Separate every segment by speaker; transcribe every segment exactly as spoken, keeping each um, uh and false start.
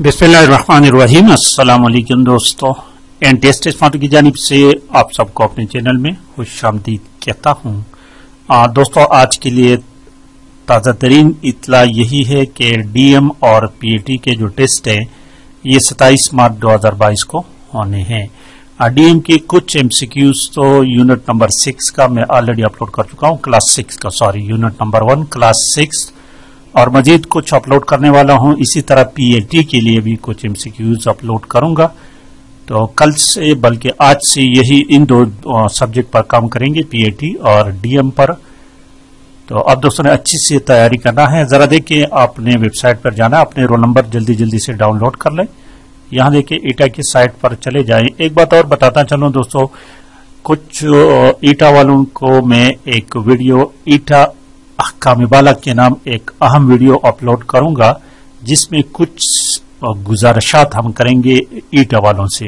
Speaker 1: बिस्मिल्लाहिर्रहमानिर्रहीम। अस्सलाम वालेकुम दोस्तों, एंड टेस्ट स्मार्ट की जानिब से आप सबको अपने चैनल में खुशामदीद कहता हूँ। आ, दोस्तों आज के लिए ताज़ा तरीन इतला यही है कि डीएम और पीएटी के जो टेस्ट हैं ये सत्ताईस मार्च दो हजार बाईस को होने हैं। डीएम के कुछ एमसीक्यूज तो यूनिट नंबर सिक्स का मैं ऑलरेडी अपलोड कर चुका हूँ, क्लास सिक्स का sorry unit number one class six, और मजीद कुछ अपलोड करने वाला हूं। इसी तरह पीएटी के लिए भी कुछ एमसीक्यूज अपलोड करूंगा। तो कल से बल्कि आज से यही इन दो सब्जेक्ट पर काम करेंगे, पीएटी और डीएम पर। तो अब दोस्तों ने अच्छी से तैयारी करना है। जरा देखिए, आपने वेबसाइट पर जाना, अपने रोल नंबर जल्दी जल्दी से डाउनलोड कर लें। यहां देखिए ईटा की साइट पर चले जाएं। एक बात और बताता चलूं दोस्तों, कुछ ईटा वालों को मैं एक वीडियो ईटा अहकाम बालग के नाम एक अहम वीडियो अपलोड करूंगा, जिसमें कुछ गुजारिशात हम करेंगे ईटा वालों से,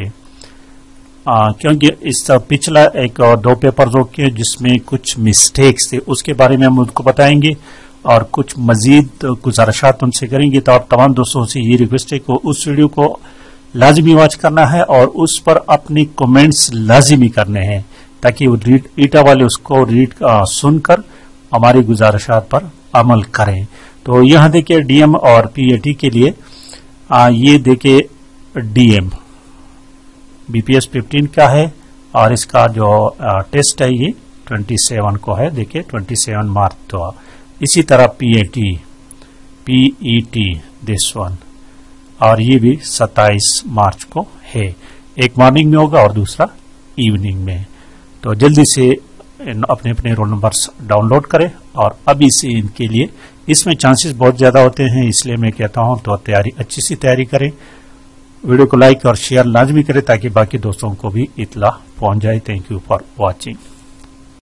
Speaker 1: आ, क्योंकि इस पिछला एक दो पेपर जो के जिसमें कुछ मिस्टेक्स थे उसके बारे में हम उनको बताएंगे और कुछ मजीद गुजारिशात उनसे करेंगे। तो आप तमाम दोस्तों से ये रिक्वेस्ट है कि उस वीडियो को लाजमी वॉच करना है और उस पर अपनी कमेंट्स लाजमी करने हैं, ताकि वो रीड ईटा वाले उसको रीड सुनकर हमारी गुजारिशात पर अमल करें। तो यहां देखिए डीएम और पीएटी के लिए आ, ये देखिए डीएम बीपीएस फिफ्टीन का है और इसका जो आ, टेस्ट है ये सत्ताईस को है। देखिए सत्ताईस मार्च तो इसी तरह पीएटी पीईटी दिस वन, और ये भी सत्ताईस मार्च को है। एक मॉर्निंग में होगा और दूसरा इवनिंग में। तो जल्दी से अपने अपने रोल नंबर्स डाउनलोड करें और अभी से इनके लिए, इसमें चांसेस बहुत ज्यादा होते हैं, इसलिए मैं कहता हूं तो तैयारी अच्छी सी तैयारी करें। वीडियो को लाइक और शेयर लाजमी करें ताकि बाकी दोस्तों को भी इतला पहुंच जाए। Thank you for watching.